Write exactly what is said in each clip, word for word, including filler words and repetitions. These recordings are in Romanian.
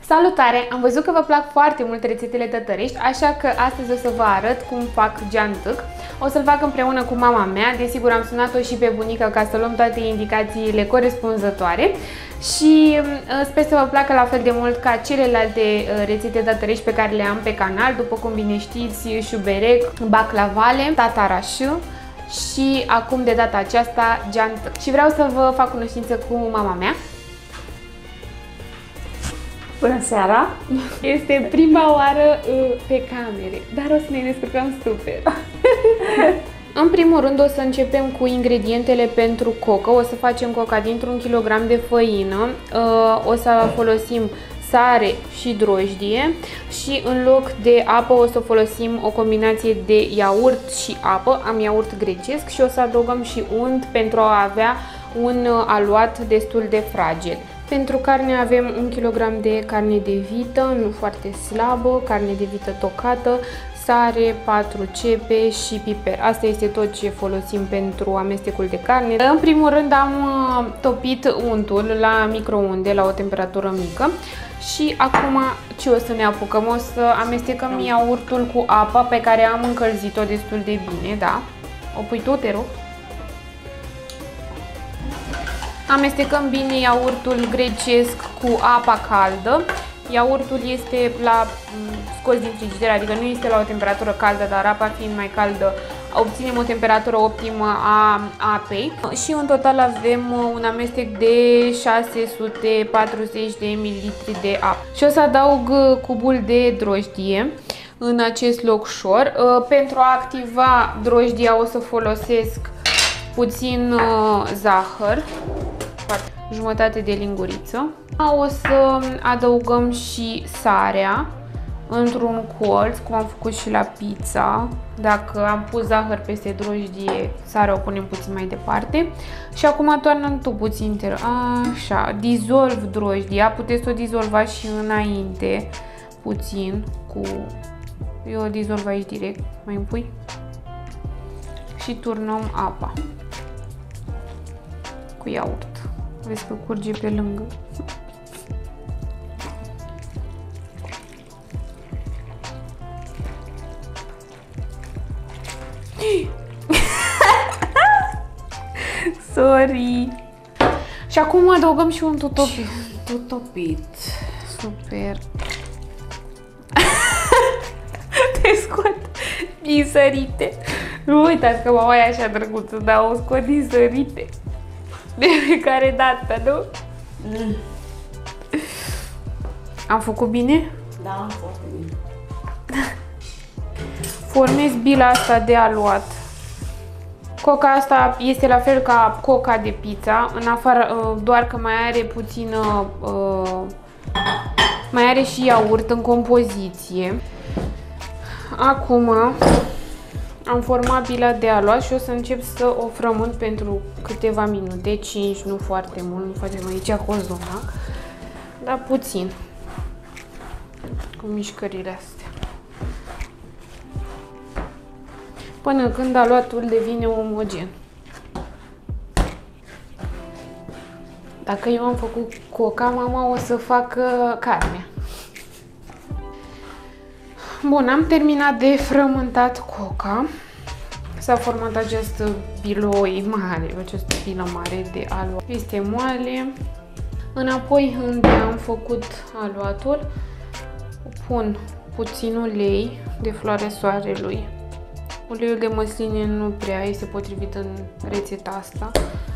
Salutare! Am văzut că vă plac foarte mult rețetele tătărești, așa că astăzi o să vă arăt cum fac geantâc. O să-l fac împreună cu mama mea, desigur am sunat-o și pe bunica ca să luăm toate indicațiile corespunzătoare și sper să vă placă la fel de mult ca celelalte rețete tătărești pe care le am pe canal, după cum bine știți, șuberec, baclavale, tatarașu și acum de data aceasta geantâc. Și vreau să vă fac cunoștință cu mama mea. Bună seara! Este prima oară uh, pe camere, dar o să ne descurcăm super! În primul rând o să începem cu ingredientele pentru cocă. O să facem coca dintr-un kilogram de făină, uh, o să folosim sare și drojdie și în loc de apă o să folosim o combinație de iaurt și apă. Am iaurt grecesc și o să adăugăm și unt pentru a avea un aluat destul de fragil. Pentru carne avem un kilogram de carne de vită, nu foarte slabă, carne de vită tocată, sare, patru cepe și piper. Asta este tot ce folosim pentru amestecul de carne. În primul rând am topit untul la microunde la o temperatură mică și acum ce o să ne apucăm? O să amestecăm iaurtul cu apa pe care am încălzit-o destul de bine, da? O pui tu, te rog? Amestecăm bine iaurtul grecesc cu apa caldă. Iaurtul este la, scos din frigider, adică nu este la o temperatură caldă, dar apa fiind mai caldă, obținem o temperatură optimă a apei. Și în total avem un amestec de șase sute patruzeci de mililitri de apă. Și o să adaug cubul de drojdie în acest locșor. Pentru a activa drojdia o să folosesc puțin zahăr, jumătate de linguriță. O să adăugăm și sarea într-un colț, cum am făcut și la pizza. Dacă am pus zahăr peste drojdie, sarea o punem puțin mai departe. Și acum toarnăm tu puțin, așa, dizolv drojdia, puteți să o dizolvați și înainte, puțin, cu... Eu o dizolv aici direct, mai îmi pui? Și turnăm apa cu iaurt. Vezi că curge pe lângă. Sorry. Și acum adăugăm și un tutopit. Tutopit. Super. Te scot din sărite. Nu uitați că mama e așa drăguță, dar o scot din sărite. De fiecare dată, nu? Mm. Am făcut bine? Da, am făcut bine. Formez bila asta de aluat. Coca asta este la fel ca coca de pizza, în afară, doar că mai are puțină, mai are și iaurt în compoziție. Acum am format bila de aluat și o să încep să o frământ pentru câteva minute, cinci, nu foarte mult, nu facem aici cozonac, dar puțin, cu mișcările astea. Până când aluatul devine omogen. Dacă eu am făcut coca, mama o să facă carnea. Bun, am terminat de frământat coca. S-a format această biloi mare, această bilă mare de aluat. Este moale. Înapoi, unde am făcut aluatul, pun puțin ulei de floarea soarelui. Uleiul de măsline nu prea este potrivit în rețeta asta,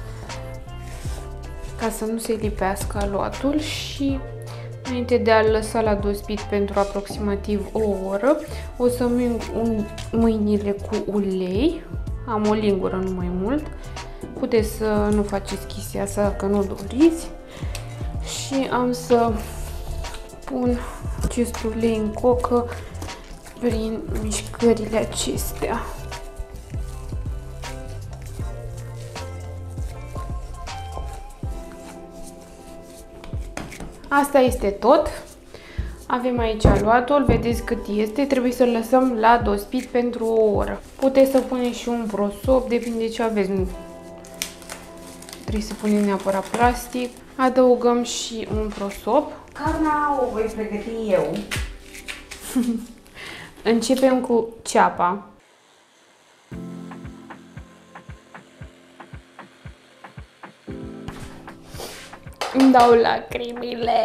ca să nu se lipească aluatul. Și înainte de a-l lăsa la dospit pentru aproximativ o oră, o să ming mâinile cu ulei. Am o lingură, nu mai mult. Puteți să nu faceți chestia asta dacă nu doriți. Și am să pun acest ulei în cocă prin mișcările acestea. Asta este tot. Avem aici aluatul, vedeți cât este, trebuie să-l lăsăm la dospit pentru o oră. Puteți să puneți și un prosop, depinde ce aveți. Trebuie să punem neapărat plastic. Adăugăm și un prosop. Carnea o voi pregăti eu. Începem cu ceapa. Îmi dau lacrimile.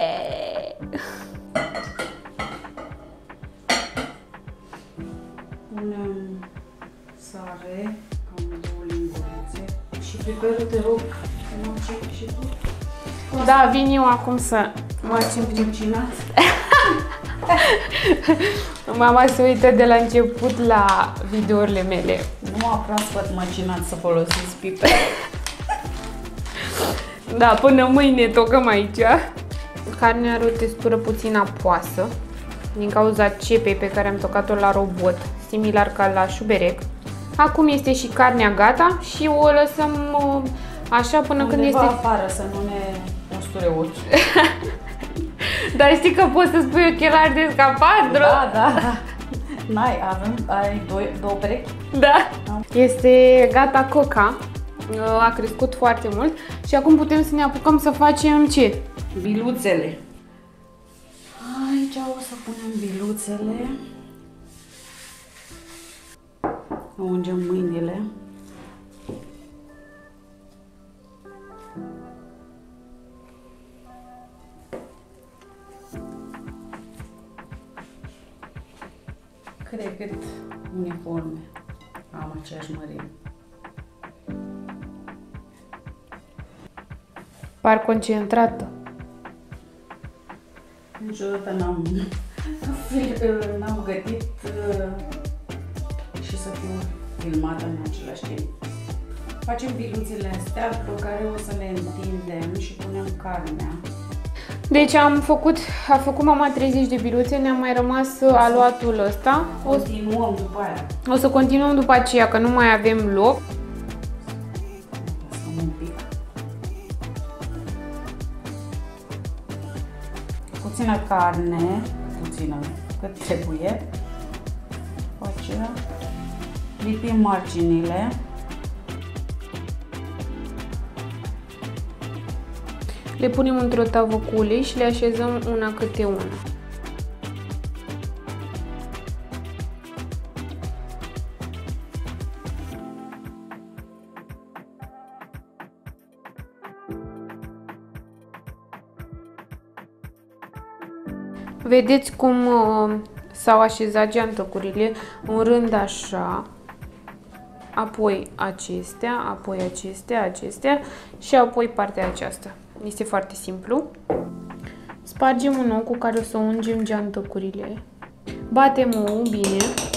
Punem sare, cam două lingurițe. Și piperul, te rog, să mă încerc și tu. Da, vin eu acum să mă cimprim. Măcinat. Mama se uită de la început la videourile mele. Nu a proaspăt măcinat să folosiți piper. Da, până mâine tocăm aici. Carnea are o textură puțin apoasă din cauza cepei pe care am tocat-o la robot, similar ca la șuberec. Acum este și carnea gata și o lăsăm așa până undeva când este... afară, să nu ne usture ochii. Dar știi că poți să spui ochelari de scafandru? Da, da. N-ai, avem, ai două, două perechi? Da. Este gata coca. A crescut foarte mult și acum putem să ne apucăm să facem ce? Biluțele. Aici o să punem biluțele. Ungem mâinile. Cât de cât uniforme am aceeași mărime. Par concentrată. Niciodată n-am n-am gătit și să fiu filmată în același timp. Facem biluțele astea pe care o să le întindem și punem carnea. Deci am făcut, a făcut mama treizeci de biluțe, ne-a mai rămas aluatul ăsta. O să, Continuăm după aia. o să continuăm după aceea, că nu mai avem loc. Lăsăm un pic. Puțină carne, puțină, cât trebuie. După aceea lipim marginile. Le punem într-o tavă cu ulei și le așezăm una câte una. Vedeți cum uh, s-au așezat geantăcurile în rând așa, apoi acestea, apoi acestea, acestea și apoi partea aceasta. Este foarte simplu. Spargem un ou cu care o să ungem geantăcurile. Batem ou bine.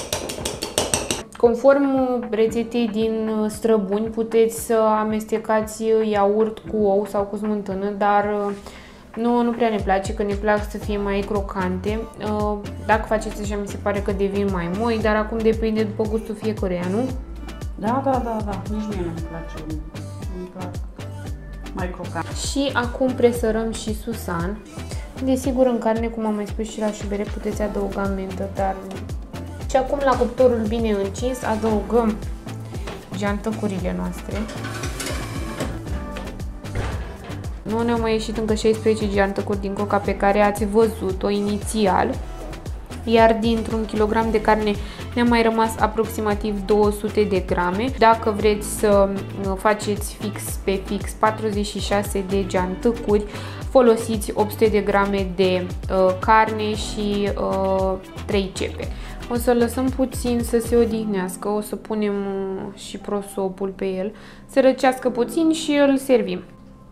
Conform rețetei din străbuni, puteți să amestecați iaurt cu ou sau cu smântână, dar nu, nu prea ne place, că ne plac să fie mai crocante. Dacă faceți așa, mi se pare că devin mai moi, dar acum depinde după gustul fiecăruia, nu? Da, da, da, da. Nici mie nu-mi place. Nu-mi plac mai crocant. Și acum presărăm și susan. Desigur, în carne, cum am mai spus și la șuberec, puteți adăuga mentă, dar... Și acum, la cuptorul bine încins, adăugăm geantăcurile noastre. Nu ne-au mai ieșit încă șaisprezece geantăcuri din coca pe care ați văzut-o inițial. Iar dintr-un kilogram de carne ne-a mai rămas aproximativ două sute de grame. Dacă vreți să faceți fix pe fix patruzeci și șase de geantăcuri, folosiți opt sute de grame de uh, carne și uh, trei cepe. O să lăsăm puțin să se odihnească, o să punem uh, și prosopul pe el, să răcească puțin și îl servim.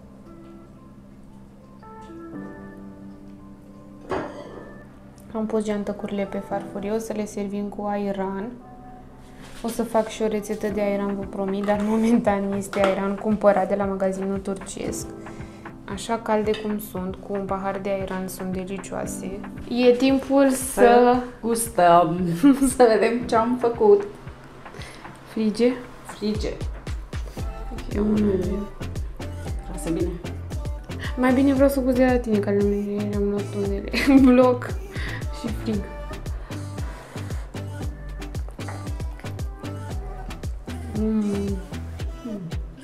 Am pus geantăcurile pe farfurie, o să le servim cu airan. O să fac și o rețetă de airan, vă promit, dar momentan este airan cumpărat de la magazinul turcesc. Așa calde cum sunt, cu un pahar de airan, sunt delicioase. E timpul să... Să gustăm, să vedem ce am făcut. Frige? Frige. Eu mm. Lasă bine. Mai bine vreau să gust de la tine, că am luat unele în bloc și frig. Mm.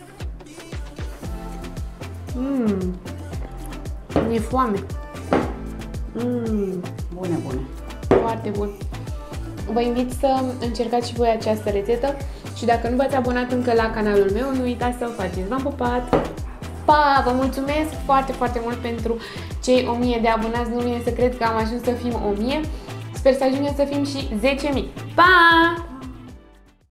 Mm. Mi-e foame. Mm, bune, bune. Foarte bun. Vă invit să încercați și voi această rețetă și dacă nu v-ați abonat încă la canalul meu, nu uitați să o faceți. V-am pupat! Pa! Vă mulțumesc foarte, foarte mult pentru cei o mie de abonați. Nu vine să cred că am ajuns să fim o mie. Sper să ajungem să fim și zece mii. Pa!